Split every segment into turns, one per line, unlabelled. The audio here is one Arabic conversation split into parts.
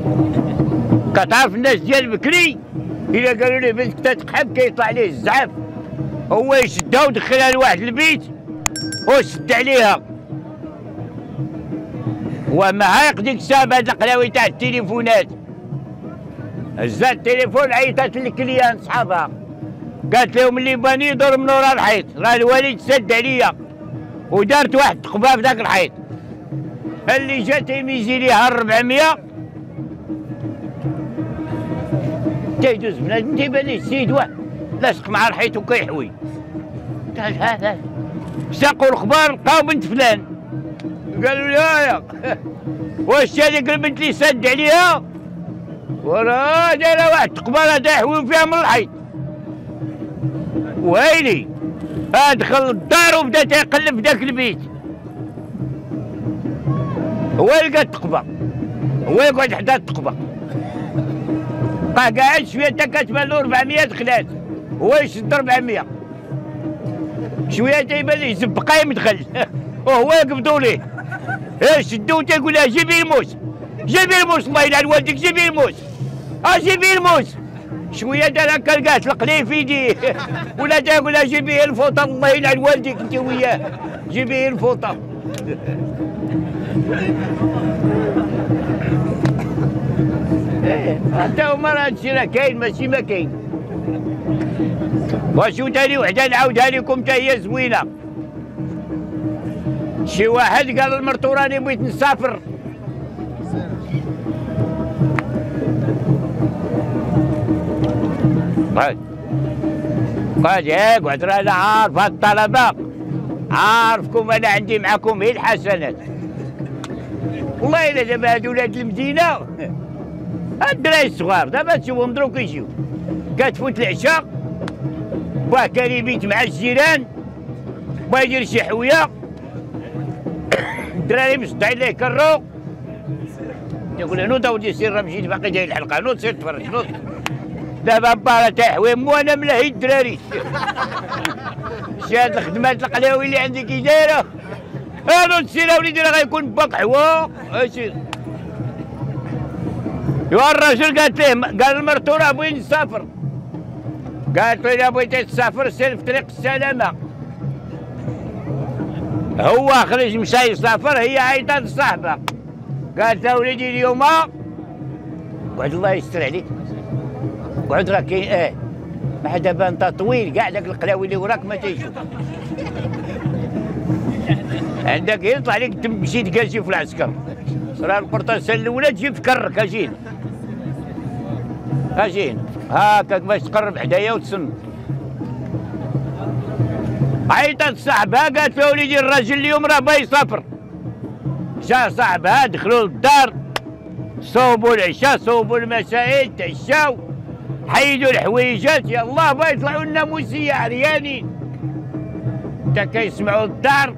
كتعرف الناس ديال بكري الا قالوا له بنتك تتقحب كيطلع ليه الزعف، هو يشدها ودخلها لواحد البيت وشد عليها. وما عايق ديك الساعه بهاد القلاوي تاع التليفونات، هزات التليفون عيطات للكليان صحابها قالت لهم اللي باني يدور من ورا الحيط، راه الوالد سد عليا ودارت واحد التقبه في ذاك الحيط. اللي جات يميزي ليها 400 تيدوز بنادم تيبان ليه السيد واحد لاصق مع الحيط وكيحوي. قال هذا ساقوا الاخبار لقاو بنت فلان، قالوا لي هايا واش هذيك البنت اللي سد عليها وراه دايره واحد التقبه تيحوي فيها من الحيط. ويلي دخل للدار وبدا تيقلب في ذاك البيت، هو لقى التقبه، هو يقعد حدا التقبه، بقى قاعد شويه حتى كتبان له 400 دخلات، هو يشد 400 شويه تيبان ليه زب قايم دخل وهو يقبضوا ليه شدوه تيقول لها جيبي الموس، جيبي الموس الله يلعن والديك، جيبي الموس جيبي الموس. شويه دار هكا لقاه طلق ليه في يديه ولا تيقول لها جيبي الفوطه الله يلعن والديك انت وياه، جيبي الفوطه. حتى هما راه هادشي راه كاين ماشي ما كاين. وشو تاني وحده نعاودها لكم تا هي زوينه. شي واحد قال لمرتو راني بغيت نسافر، قال ياك قعد انا عارف هاد الطلبه، عارفكم انا عندي معاكم هي الحسنات. والله الا دابا هاد ولاد المدينه هاد الدراري الصغار دابا تشوفهم دروك يجيو، كتفوت العشاء باه كان يبيت مع الجيران باه يدير شي حويه، الدراري مصدعين ليه يكرو يقول له نوض اودي سير راه مشيت باقي جاي الحلقه، نوض سير تفرج نوض. دابا با راه تيحوي وانا ملاهي الدراري شي هاد الخدمات القلاوي اللي عندي كي دايره، نوض سير اوليدي راه غيكون با قحوه سير. ايوا الراجل قالت له قال لمرتو راه بغيت نسافر، قالت له الا بغيتي تسافر سير في طريق السلامه. هو خرج مشى يسافر، هي عيطات لصاحبها قالت له وليدي اليوم قعد الله يستر عليك، قعد راه كاين مع دابا انت طويل كاع داك القلاوي اللي وراك ما تيشوف عندك يطلع لك تمشي تكاشي في العسكر، راه القرطاسه الاولى تجي في كرك اجين هاكاك باش تقرب حدايا وتسن. عيطت صاحبها قالت له وليدي الراجل اليوم راه باغي يسافر. جا صاحبها دخلوا للدار صوبوا العشاء صوبوا المسائل تعشاو حيدوا الحويجات، يلاه باغي يطلعوا لنا موسيه عريانين. تا كيسمعوا الدار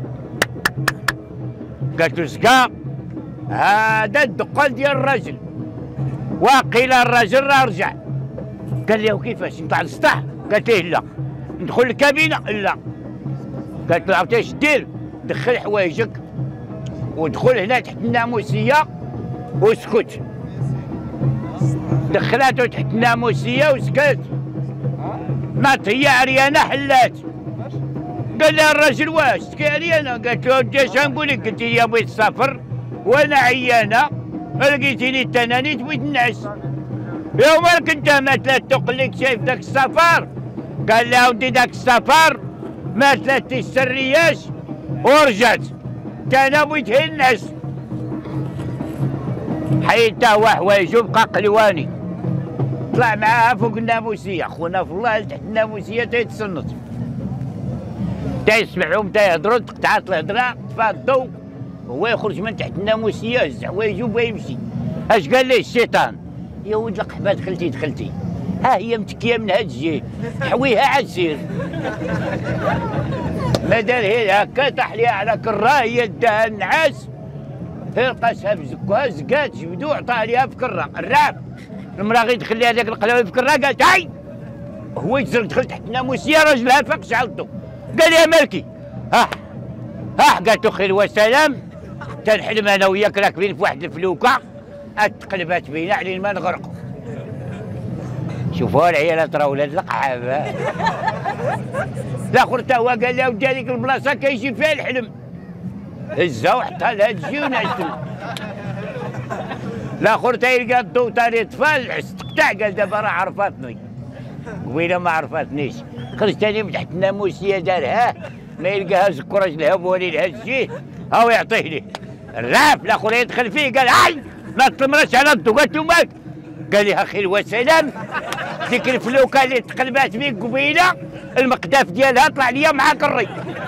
قالت له زكا هذا الدقال ديال الراجل، واقيلا الراجل راه رجع. قال له كيفاش نطلع للسطح؟ قالت له لا. ندخل الكابينه؟ لا. قالت له عرفتي اش دير؟ دخل حوايجك ودخل هنا تحت الناموسيه واسكت. دخلاتو تحت الناموسيه وسكت، ناط هي عريانه حلات. قال لها الراجل واش تكي عريانه؟ قالت له ودي اش نقول لك، قلتي لي بغيت تسافر وانا عيانه لقيتيني التنانيت بغيت نعس. يوم مالك انت ماتت تقول لك شايف داك السفر؟ قال لها ودي داك السفر ما ثلاث السرياش ورجعت، انا بغيت غير نعس. حيدته هو حوايجو بقى قلواني، طلع معاها فوق الناموسيه. خونا في الله تحت الناموسيه تيتصنت، تيسمعهم تيهضروا تقطعات الهضره طفى الضوء، هو يخرج من تحت الناموسيه هز حوايجو بغا يمشي. اش قال ليه الشيطان؟ يا ولد القحبه دخلتي ها هي متكيه من هاد الجهه حويها عاد سير. ما دار غير هكا طاح ليها على كره، هي داها النعاس فرقاسها بزكوها زكات جبدو عطاها ليها في كره الراب. المراه غير دخل ليها داك القلاوي في كره قالت هاي، هو يتزرق دخل تحت الناموسيه راجلها فاق شعلطو. قال لها مالكي؟ قالت له خير وسلام، تنحلم انا وياك راكبين في واحد الفلوكه اتقلبات بينا علين ما نغرقوا. شوفوا العيالات راه ولاد القحابه. الاخر تا هو قال لي ودي هذيك البلاصه كيجي فيها الحلم، هزها وحطها لها تجي ونعسل. الاخر تا يلقى الضو تاني طفى العس تقطع، قال دابا راه عرفاتني. قبيله ما عرفاتنيش، خرج تاني من تحت الناموسيه دارها ما يلقاها زكراج الهبواني لها الجيه هاو يعطيه ليه الرعف. الاخر يدخل فيه قال هاي نط المراش على الضو، قالت له مالك؟ قال لي اخي وسلام، ديك الفلوكه اللي تقلبات بيك قبيله المقداف ديالها طلع ليا معاك الري.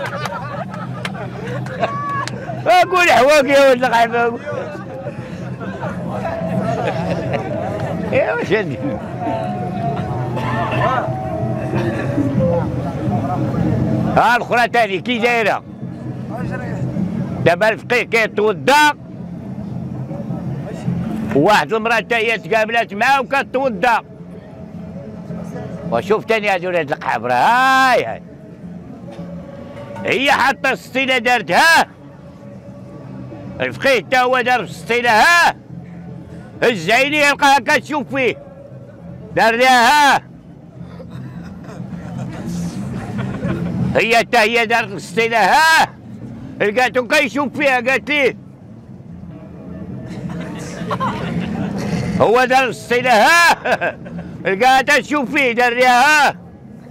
اقول حواق يا ولد الغيبه. ايوا شادي ها الاخرى تاني كي دايره. دابا الفقيه كيتوضا وواحد المراه حتى هي تقابلات معاه وكتوضا. وشوف تاني هاد ولاد القحبره هاي هي حاطه السطيله دارتها، الفقيه حتى هو دار في السطيله ها هز عينيه يلقاها كتشوف فيه دار لها ها. هي حتى هي دارت السطيله ها لقاتو كيشوف فيها، قالت ليه هو دار السطيله ها لقاتها تشوف فيه دار لها ها.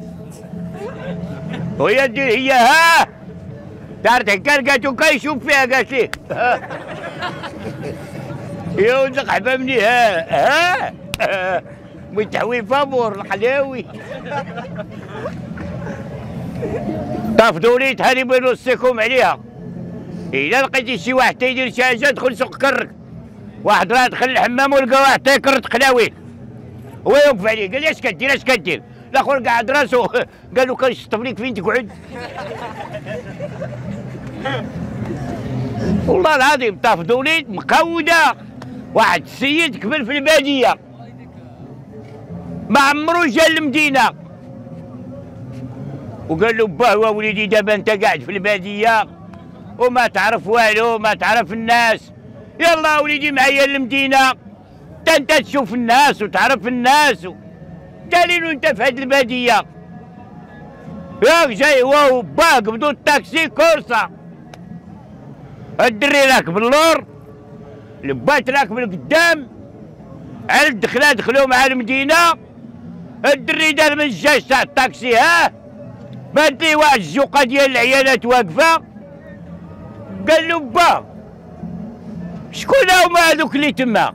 وهي دير هي ها دارت هكا لقاتو كيشوف فيها، قالت ليه يا ولد القحبه مني ها متحوي فابور الحلاوي. طافدوا لي تهاني بين وسطكم عليها. الا لقيتي شي واحد تيدير شي حاجه دخل سوق كرك. واحد راه دخل الحمام ولقى واحد تيكرت قلاوي هو يوقف عليه قال لي اش كدير اش كدير؟ الاخر قعد راسو قال له كنشطب ليك فين تقعد. والله العظيم طافدوا لي مقوده. واحد السيد كبر في الباديه ما عمرو جا للمدينه وقال له باه وليدي دابا انت قاعد في الباديه وما تعرف والو ما تعرف الناس، يلا وليدي معايا للمدينه انت تشوف الناس وتعرف الناس دليل انت في هاد الباديه. ياك جاي هو وباه قبضوا الطاكسي كورسه، الدري راكب اللور البات راكب القدام على الدخله دخلوا مع المدينه. الدري دار من الجاج تاع الطاكسي ها بانت ليه واحد الزوقه ديال العيالات واقفه، قال له با شكون هما هذوك اللي تما؟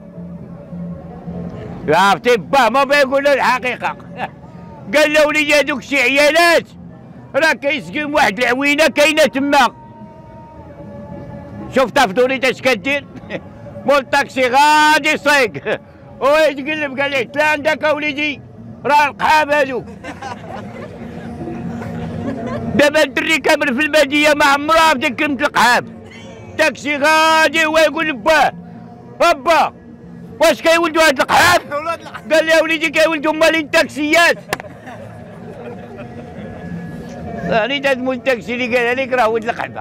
عرفتي با ما بيقول له الحقيقه. قال له وليدي هذوك شي عيالات راه كيسقيهم واحد العوينه كاينه تما. شوف طافدوني اش كدير؟ مول الطاكسي غادي صيق هو يتقلب قال ليه تلا عندك اوليدي راه القحاب هذوك. دابا الدري كامل في الباديه ما عمرو عرف ديك كلمه القحاب. الطاكسي غادي هو يقول لباه با واش كيولدوا هاد القحاب؟ قال لي يا وليدي كيولدوا مالين التاكسيات. راني هاد مول التاكسي اللي قالها لك راه ولد القحبه.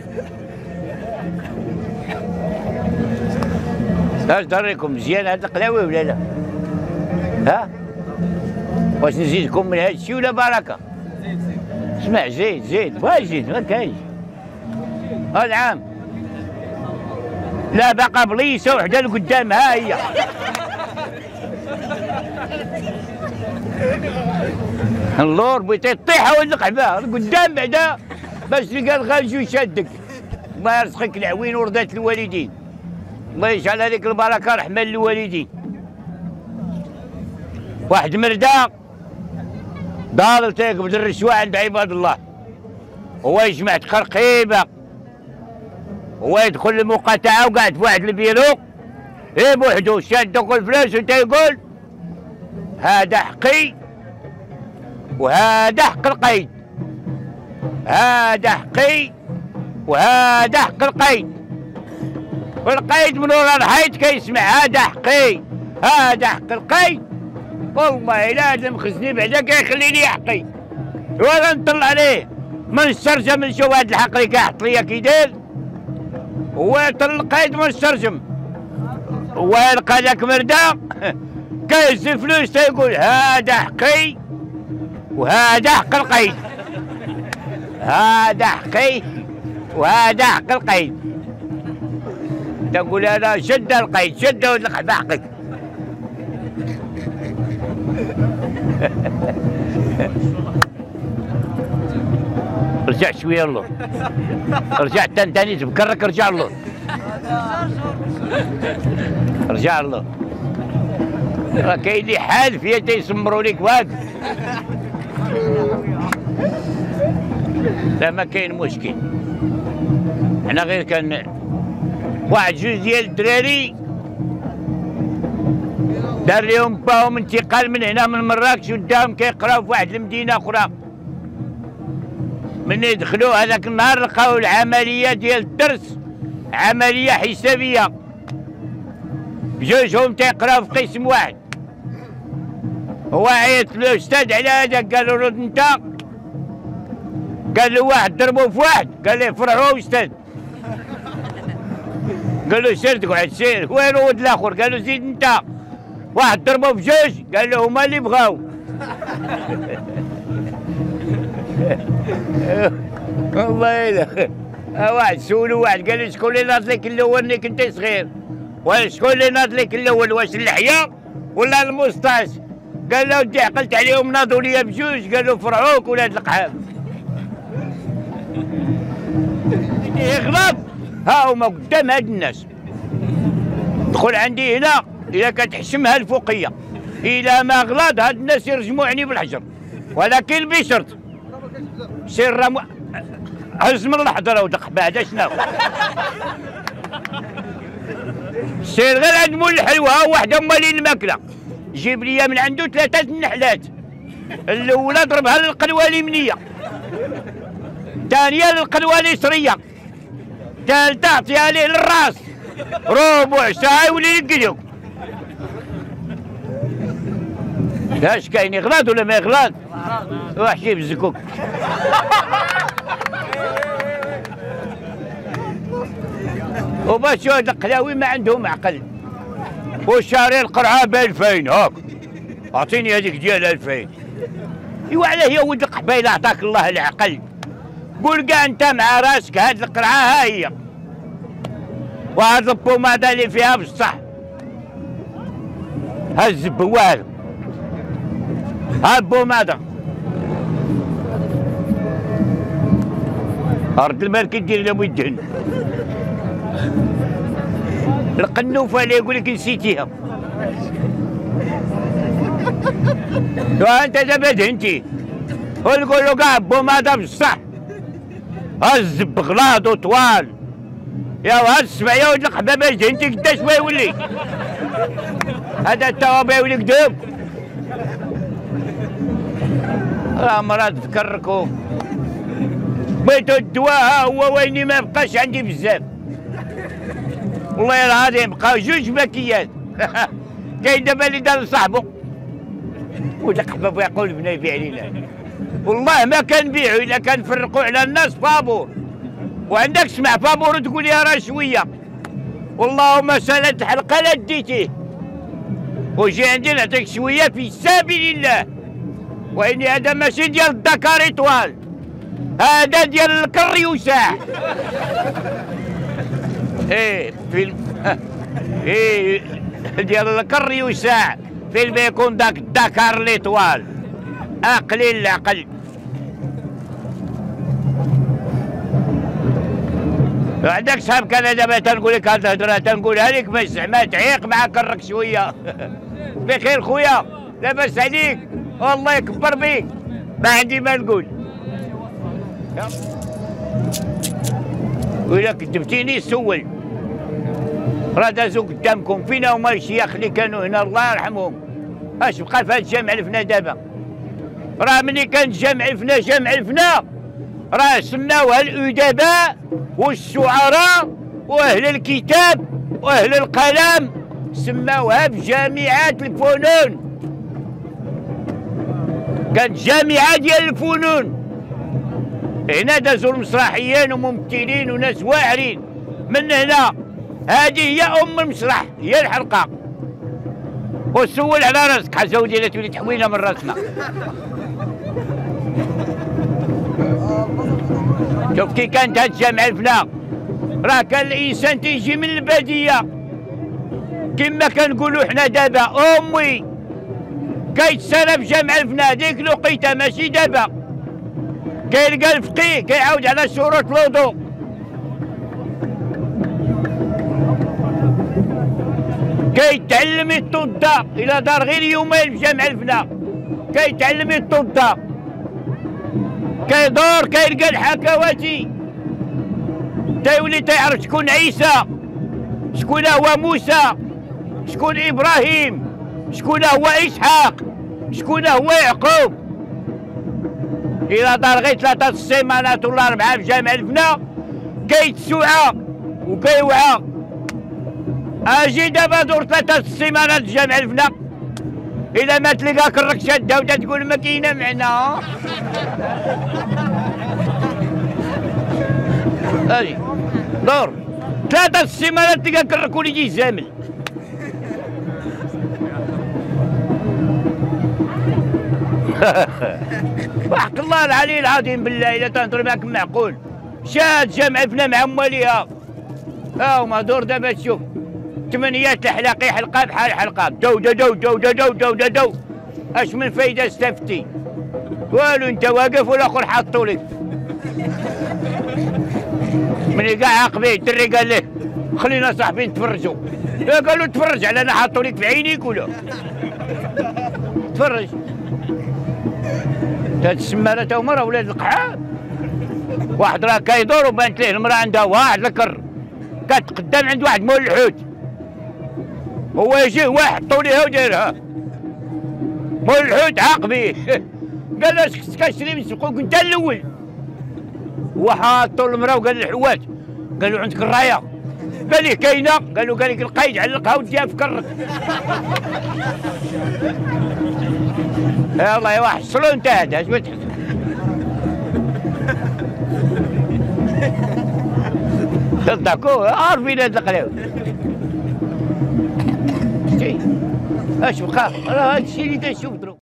اش دريكم مزيان هاد القلاوي ولا لا؟ ها؟ واش نزيدكم من هاد الشيء ولا بركه؟ اسمع زيد واش زيد ما كاينش. هاد عام لا باقا بليسه وحده لقدام ها هي. اللور بغيتي طيحه ولد القحبه قدام بعدا باش تلقى الغالجو يشدك. الله يرزقك العوين ورضات الوالدين، الله يجعل هذيك البركه رحمه للوالدين. واحد مردا ضال تيقبض الرشوه عند عباد الله، هو يجمع تقرقيبه هو يدخل المقاطعه وقاعد في واحد البيرو بوحدو شاد دوك الفلوس وتيقول هذا حقي وهذا حق القيد، هذا حقي وهذا حق القيد. والقيد من ورا الحيط كيسمع هذا حقي هذا حق القيد. والله الا هذا مخزني بعدا كيخلي لي حقي ولا نطلع عليه من السرجم نشوف هذا الحق اللي كيحط ليا كي داير هو يطل القيد من السرجم. ويلقى لك مرده كيس فلوس تيقول هذا حقي وهذا حق القيد، هذا حقي وهذا حق القيد. تقول انا شد القيد، شد وتلقح بحقك. رجع شويه اللور، رجع تاني تبكرك، رجع اللور، رجع اللور. راه كاين اللي حال فيها تيسمروا لك واحد. لا ما كاين مشكل، حنا غير كان واحد جوج ديال الدراري دار لهم باهم انتقال من هنا من مراكش وداهم كيقراو في واحد المدينه اخرى. ملي دخلوا هذاك النهار لقاو العمليه ديال الدرس عمليه حسابيه، بجوجهم تيقراو في قسم واحد. هو عيط له الاستاذ على هذاك، قالوا له انت، قال له واحد ضربوا في واحد، قال له فرعوا استاذ. قال له سير تقعد سير، وين ولد الاخر؟ قال له زيد انت، واحد ضربوا في جوج، قال له هما اللي بغاو. والله الا واحد سولو واحد قال له شكون اللي ناض لك الاول ملي كنت صغير؟ وشكون اللي ناض لك الاول، واش اللحيه ولا الموسطاش؟ قال له ودي عقلت عليهم ناضوا ليا بجوج، قال له فرعوك ولاد القحام. يغلط ها هما قدام هاد الناس. دخل عندي هنا اذا كتحشمها الفوقيه، اذا ما غلط هاد الناس يرجموني بالحجر، ولكن بشرط سير هز من الحضره ودق بعدا شنو. سير غير عند مول الحلوى وحده مالين الماكله، جيب لي من عنده 3 النحلات، الاولى ضربها للقلوه اليمنيه، الثانيه للقلوه اليسريه، الثالثه عطيها ليه للراس، ربع ساعه يولي يقلق. اش كاين يغلط ولا ما يغلط؟ وحشي بالزكوك. وباش هاد القلاوي ما عندهم عقل، وشاري القرعه ب 2000 هاك، اعطيني هذيك ديال 2000. ايوا علاه يا ولد القبيله عطاك الله العقل، قول كاع انت مع راسك هاد القرعه ها هي، وهاد البوماده اللي فيها بصح، هاد الزبوال، هاد البوماده، رد المال كيدير لهم يدهن. القنوفه اللي يقول لك نسيتيها، وانت دابا دهنتي، ونقول له كاع بوماده بصح، هاد الزب غلاط وطوال، يا هاد السبعيه ولد القبابه دهنتي قداش ما يولي، هذا التوابع يولي كذوب. راه مرات تفكركو بغيتو الدواء ها هو ويني ما بقاش عندي بزاف، والله العظيم بقاو جوج باكيات. كاين دابا اللي دار لصاحبو ولا قباب يقول بنا يبيع لينا، والله ما كنبيعو الا كنفرقوا على الناس فابور، وعندك تسمع فابور وتقول يا راه شويه، والله سالت الحلقه لا ديتيه، وجي عندي نعطيك شويه في سبيل الله، واني هذا ماشي ديال الدكار اطوال، هذا ديال الكري وساع. ايه فيلم ايه ديال الكري وساع، فيلم يكون داك الدكار ليطوال، قليل العقل. عندك صحابك انا دابا تنقول لك هاد الهضره تنقولها لك باش زعما تعيق مع كرك شويه. بخير خويا، لاباس عليك؟ والله يكبر بيك، ما عندي ما نقول. وإلا كذبتيني سول، راه دازو قدامكم، فينا هما الشياخ اللي كانوا هنا الله يرحمهم، اش بقى في هاد الجامع الفنا دابا؟ راه ملي كان جامع الفنا راه سماوها الأدباء والشعراء وأهل الكتاب وأهل القلم، سماوها بجامعات الفنون، كانت جامعة ديال الفنون. هنا دازو المسرحيين وممثلين وناس واعرين، من هنا هذه هي ام المسرح، هي الحلقه. وسول على راسك حزودي لا تولي تحوينا من راسنا. شوف كي كانت هاد الجامعه الفنا، راه كان الانسان تيجي من الباديه كما كنقولوا حنا دابا. امي كيتسالى في جامع الفنا ديك الوقيته ماشي دابا، كيلقى الفقيه كيعاود على شروط الوضوء. كيتعلم يتوضا الى دار غير يومين في جامع الفنا، كيتعلم يتوضا، كيدور كيلقى الحكواتي، تيولي تيعرف شكون عيسى، شكون هو موسى، شكون ابراهيم، شكون هو اسحاق، شكون هو يعقوب. الى دار غير 3 السيمانات ولا 4 في جامع الفنا كيتسوعى وكيوعى. اجي دابا دور 3 السيمانات في جامع الفنا، إلا ما تلقاك الرك شاده وتقول ما كاينه معنا. هادي دور 3 السيمانات تلقاك الرك ولي يجي زامل. وحق الله العلي العظيم بالله الا تنهضر معاك معقول. شاد جامع الفنا مع مواليها. ها هما دور دابا تشوف 8 الحلاقي حلقه بحال حلقه دو دو دو دو دو دو دو دو دو. اش من فايده استفتي؟ والو، انت واقف والاخر حاطو لك. ملي كاع عاقبيه الدري قال له خلينا صاحبي نتفرجوا. قالوا تفرج على انا حاطو لك في عينيك ولا تفرج. هاد السمانه تا هما راه ولاد القحاب. واحد راه كيدور وبانت ليه المراه عندها واحد الكر كتقدم عند واحد مول الحوت، هو يجي هو يحطو ليها ودايرها. مول الحوت عاقبيه قال له اش كتشري من سوقك انت الاول. هو حاطو المراه وقال للحوات، قال له عندك الرايه؟ قال ليه كاينه. قال له قال لك القايد علقها وديها في كرك. يلاه ايوا حصلو انت هذا اش بتحس. صدقوا عارفين هاد القلاوي. اش بقى راه هادشي اللي تنشوف.